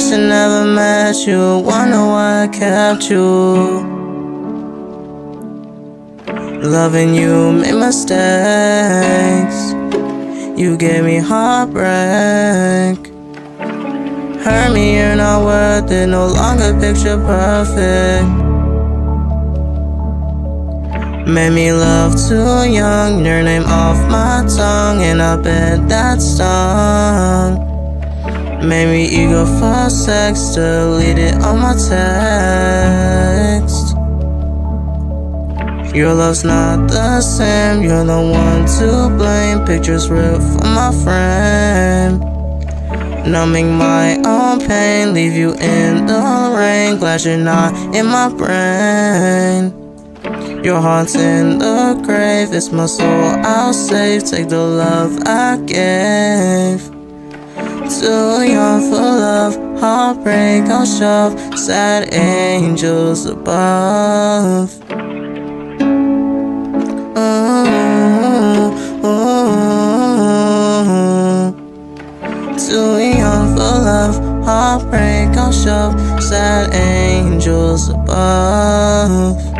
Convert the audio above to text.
wish I never met you, wonder why I kept you. Loving you made mistakes, you gave me heartbreak. Hurt me, you're not worth it, no longer picture perfect. Made me love too young, your name off my tongue, and I bet that stung. Made me eager for sex, delete it on my text. Your love's not the same, you're the one to blame. Pictures ripped from my frame, numbing my own pain, leave you in the rain. Glad you're not in my brain. Your heart's in the grave, it's my soul I'll save. Take the love I gave. Too young for love, heartbreak I'll shove. Sad angels above. Too young for love, heartbreak I'll shove. Sad angels above.